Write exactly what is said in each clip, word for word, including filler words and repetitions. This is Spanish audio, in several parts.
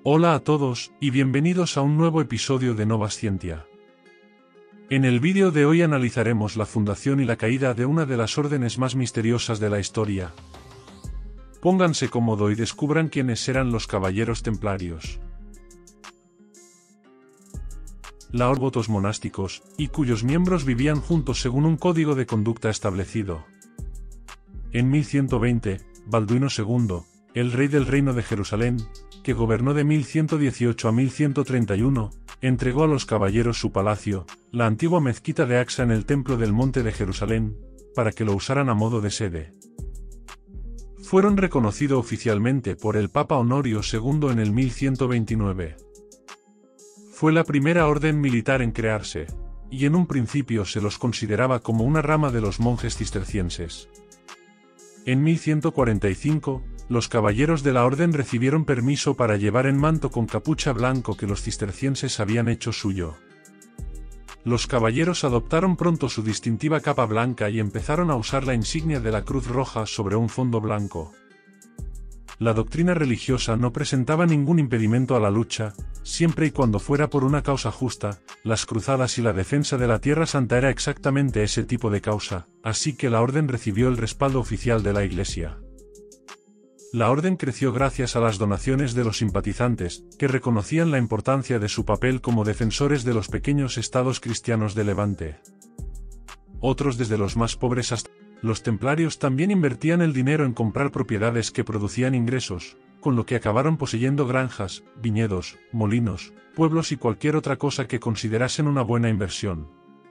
Hola a todos, y bienvenidos a un nuevo episodio de Nova Scientia. En el vídeo de hoy analizaremos la fundación y la caída de una de las órdenes más misteriosas de la historia. Pónganse cómodo y descubran quiénes eran los Caballeros Templarios. La orden de votos monásticos, y cuyos miembros vivían juntos según un código de conducta establecido. En mil ciento veinte, Balduino segundo, el rey del reino de Jerusalén, que gobernó de mil ciento dieciocho a mil ciento treinta y uno, entregó a los caballeros su palacio, la antigua mezquita de Aqsa en el templo del monte de Jerusalén, para que lo usaran a modo de sede. Fueron reconocidos oficialmente por el Papa Honorio segundo en el mil ciento veintinueve. Fue la primera orden militar en crearse, y en un principio se los consideraba como una rama de los monjes cistercienses. En mil ciento cuarenta y cinco, los caballeros de la orden recibieron permiso para llevar en manto con capucha blanco que los cistercienses habían hecho suyo. Los caballeros adoptaron pronto su distintiva capa blanca y empezaron a usar la insignia de la Cruz Roja sobre un fondo blanco. La doctrina religiosa no presentaba ningún impedimento a la lucha, siempre y cuando fuera por una causa justa. Las cruzadas y la defensa de la Tierra Santa era exactamente ese tipo de causa, así que la orden recibió el respaldo oficial de la Iglesia. La orden creció gracias a las donaciones de los simpatizantes, que reconocían la importancia de su papel como defensores de los pequeños estados cristianos de Levante. Otros desde los más pobres hasta los templarios también invertían el dinero en comprar propiedades que producían ingresos, con lo que acabaron poseyendo granjas, viñedos, molinos, pueblos y cualquier otra cosa que considerasen una buena inversión.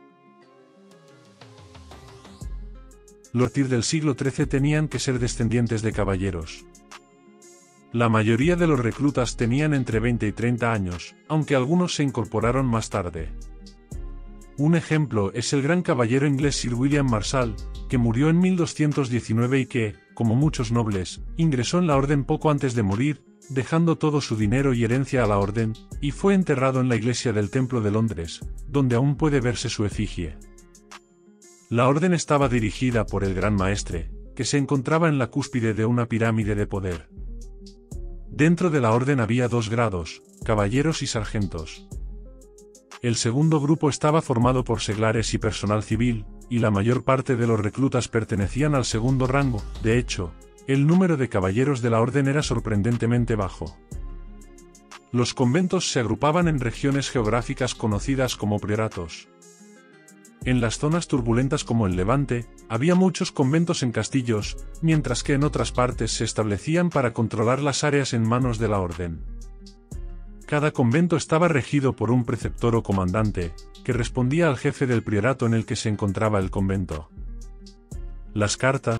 Los a partir del siglo trece tenían que ser descendientes de caballeros. La mayoría de los reclutas tenían entre veinte y treinta años, aunque algunos se incorporaron más tarde. Un ejemplo es el gran caballero inglés Sir William Marshall, que murió en mil doscientos diecinueve y que, como muchos nobles, ingresó en la orden poco antes de morir, dejando todo su dinero y herencia a la orden, y fue enterrado en la iglesia del Templo de Londres, donde aún puede verse su efigie. La orden estaba dirigida por el Gran Maestre, que se encontraba en la cúspide de una pirámide de poder. Dentro de la orden había dos grados, caballeros y sargentos. El segundo grupo estaba formado por seglares y personal civil, y la mayor parte de los reclutas pertenecían al segundo rango. De hecho, el número de caballeros de la orden era sorprendentemente bajo. Los conventos se agrupaban en regiones geográficas conocidas como prioratos. En las zonas turbulentas como el Levante, había muchos conventos en castillos, mientras que en otras partes se establecían para controlar las áreas en manos de la orden. Cada convento estaba regido por un preceptor o comandante, que respondía al jefe del priorato en el que se encontraba el convento. Las cartas,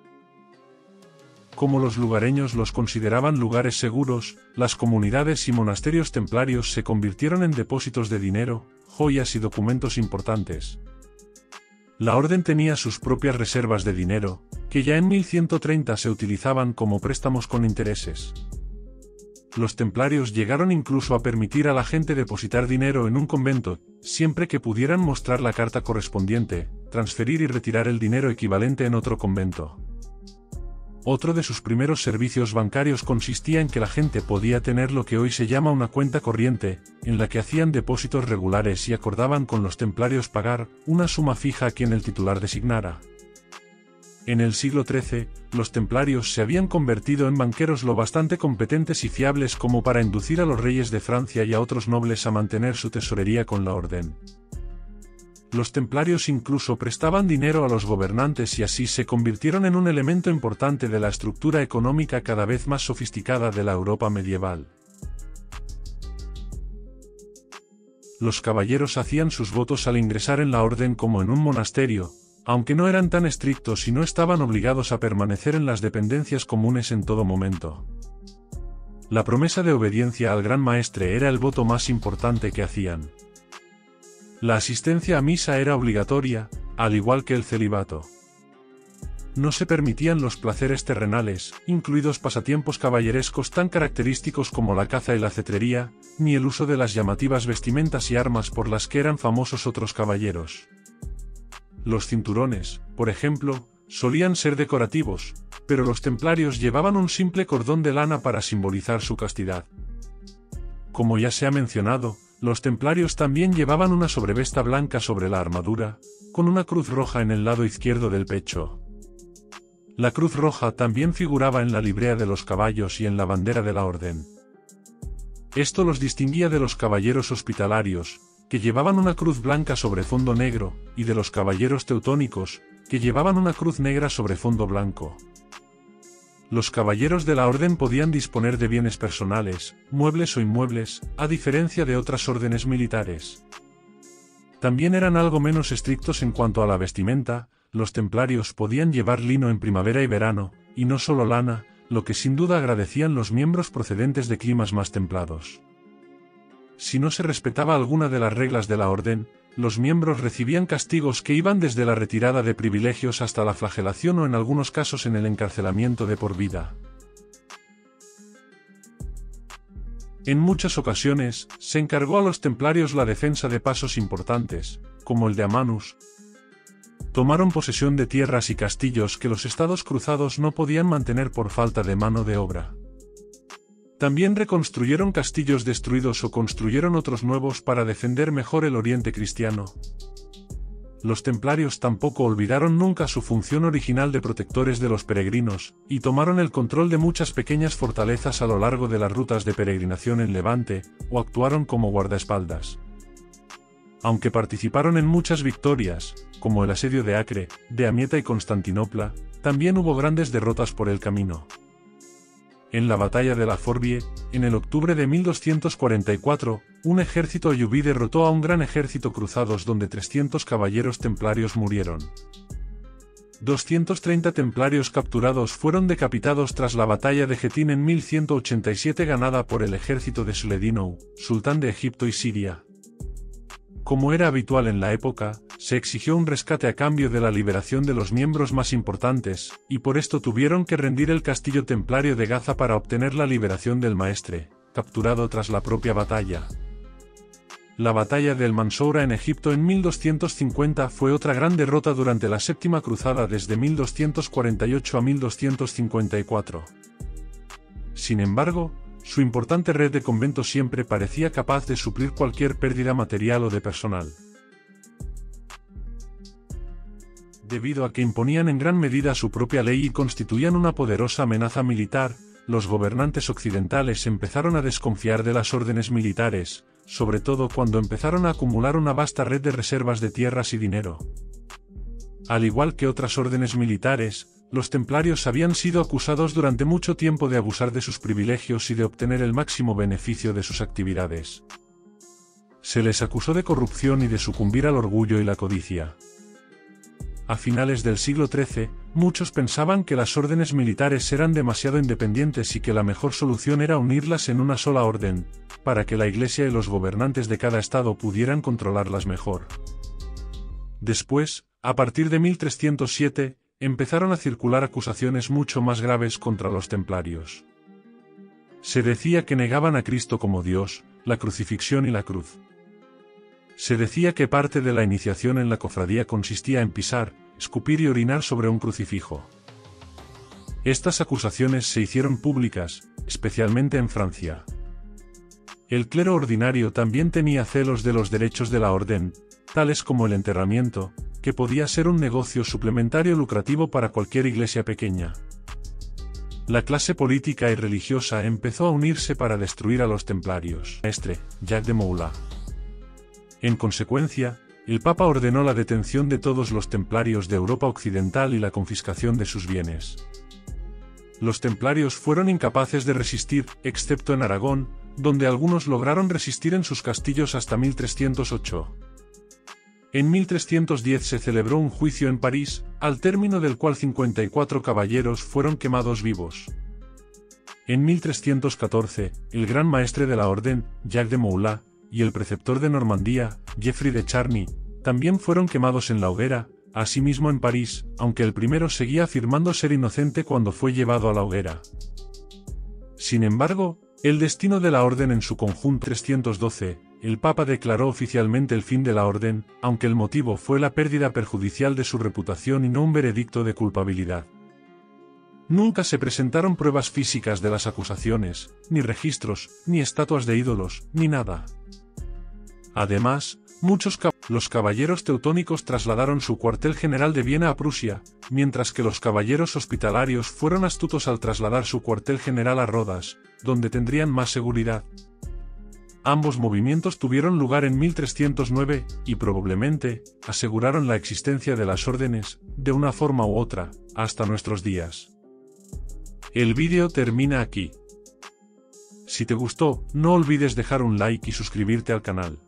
como los lugareños los consideraban lugares seguros, las comunidades y monasterios templarios se convirtieron en depósitos de dinero, joyas y documentos importantes. La orden tenía sus propias reservas de dinero, que ya en mil ciento treinta se utilizaban como préstamos con intereses. Los templarios llegaron incluso a permitir a la gente depositar dinero en un convento, siempre que pudieran mostrar la carta correspondiente, transferir y retirar el dinero equivalente en otro convento. Otro de sus primeros servicios bancarios consistía en que la gente podía tener lo que hoy se llama una cuenta corriente, en la que hacían depósitos regulares y acordaban con los templarios pagar una suma fija a quien el titular designara. En el siglo trece, los templarios se habían convertido en banqueros lo bastante competentes y fiables como para inducir a los reyes de Francia y a otros nobles a mantener su tesorería con la orden. Los templarios incluso prestaban dinero a los gobernantes y así se convirtieron en un elemento importante de la estructura económica cada vez más sofisticada de la Europa medieval. Los caballeros hacían sus votos al ingresar en la orden como en un monasterio, aunque no eran tan estrictos y no estaban obligados a permanecer en las dependencias comunes en todo momento. La promesa de obediencia al Gran Maestre era el voto más importante que hacían. La asistencia a misa era obligatoria, al igual que el celibato. No se permitían los placeres terrenales, incluidos pasatiempos caballerescos tan característicos como la caza y la cetrería, ni el uso de las llamativas vestimentas y armas por las que eran famosos otros caballeros. Los cinturones, por ejemplo, solían ser decorativos, pero los templarios llevaban un simple cordón de lana para simbolizar su castidad. Como ya se ha mencionado, los templarios también llevaban una sobrevesta blanca sobre la armadura, con una cruz roja en el lado izquierdo del pecho. La cruz roja también figuraba en la librea de los caballos y en la bandera de la orden. Esto los distinguía de los caballeros hospitalarios, que llevaban una cruz blanca sobre fondo negro, y de los caballeros teutónicos, que llevaban una cruz negra sobre fondo blanco. Los caballeros de la orden podían disponer de bienes personales, muebles o inmuebles, a diferencia de otras órdenes militares. También eran algo menos estrictos en cuanto a la vestimenta. Los templarios podían llevar lino en primavera y verano, y no solo lana, lo que sin duda agradecían los miembros procedentes de climas más templados. Si no se respetaba alguna de las reglas de la orden, los miembros recibían castigos que iban desde la retirada de privilegios hasta la flagelación o en algunos casos en el encarcelamiento de por vida. En muchas ocasiones, se encargó a los templarios la defensa de pasos importantes, como el de Amanus. Tomaron posesión de tierras y castillos que los estados cruzados no podían mantener por falta de mano de obra. También reconstruyeron castillos destruidos o construyeron otros nuevos para defender mejor el oriente cristiano. Los templarios tampoco olvidaron nunca su función original de protectores de los peregrinos, y tomaron el control de muchas pequeñas fortalezas a lo largo de las rutas de peregrinación en Levante, o actuaron como guardaespaldas. Aunque participaron en muchas victorias, como el asedio de Acre, de Amieta y Constantinopla, también hubo grandes derrotas por el camino. En la batalla de la Forbie, en el octubre de mil doscientos cuarenta y cuatro, un ejército ayubí derrotó a un gran ejército cruzados donde trescientos caballeros templarios murieron. doscientos treinta templarios capturados fueron decapitados tras la batalla de Jetín en mil ciento ochenta y siete ganada por el ejército de Suledino, sultán de Egipto y Siria. Como era habitual en la época, se exigió un rescate a cambio de la liberación de los miembros más importantes, y por esto tuvieron que rendir el castillo templario de Gaza para obtener la liberación del maestre, capturado tras la propia batalla. La batalla del Mansoura en Egipto en mil doscientos cincuenta fue otra gran derrota durante la Séptima Cruzada desde mil doscientos cuarenta y ocho a mil doscientos cincuenta y cuatro. Sin embargo, su importante red de conventos siempre parecía capaz de suplir cualquier pérdida material o de personal. Debido a que imponían en gran medida su propia ley y constituían una poderosa amenaza militar, los gobernantes occidentales empezaron a desconfiar de las órdenes militares, sobre todo cuando empezaron a acumular una vasta red de reservas de tierras y dinero. Al igual que otras órdenes militares, los templarios habían sido acusados durante mucho tiempo de abusar de sus privilegios y de obtener el máximo beneficio de sus actividades. Se les acusó de corrupción y de sucumbir al orgullo y la codicia. A finales del siglo trece, muchos pensaban que las órdenes militares eran demasiado independientes y que la mejor solución era unirlas en una sola orden, para que la Iglesia y los gobernantes de cada estado pudieran controlarlas mejor. Después, a partir de mil trescientos siete, empezaron a circular acusaciones mucho más graves contra los templarios. Se decía que negaban a Cristo como Dios, la crucifixión y la cruz. Se decía que parte de la iniciación en la cofradía consistía en pisar, escupir y orinar sobre un crucifijo. Estas acusaciones se hicieron públicas, especialmente en Francia. El clero ordinario también tenía celos de los derechos de la orden, tales como el enterramiento, que podía ser un negocio suplementario lucrativo para cualquier iglesia pequeña. La clase política y religiosa empezó a unirse para destruir a los templarios. Maestre, Jacques de Molay. En consecuencia, el Papa ordenó la detención de todos los templarios de Europa Occidental y la confiscación de sus bienes. Los templarios fueron incapaces de resistir, excepto en Aragón, donde algunos lograron resistir en sus castillos hasta mil trescientos ocho. En mil trescientos diez se celebró un juicio en París, al término del cual cincuenta y cuatro caballeros fueron quemados vivos. En mil trescientos catorce, el gran maestre de la orden, Jacques de Molay, y el preceptor de Normandía, Geoffrey de Charny, también fueron quemados en la hoguera, asimismo en París, aunque el primero seguía afirmando ser inocente cuando fue llevado a la hoguera. Sin embargo, el destino de la orden en su conjunto trescientos doce, el Papa declaró oficialmente el fin de la orden, aunque el motivo fue la pérdida perjudicial de su reputación y no un veredicto de culpabilidad. Nunca se presentaron pruebas físicas de las acusaciones, ni registros, ni estatuas de ídolos, ni nada. Además, muchos cab- los caballeros teutónicos trasladaron su cuartel general de Viena a Prusia, mientras que los caballeros hospitalarios fueron astutos al trasladar su cuartel general a Rodas, donde tendrían más seguridad. Ambos movimientos tuvieron lugar en mil trescientos nueve, y probablemente, aseguraron la existencia de las órdenes, de una forma u otra, hasta nuestros días. El vídeo termina aquí. Si te gustó, no olvides dejar un like y suscribirte al canal.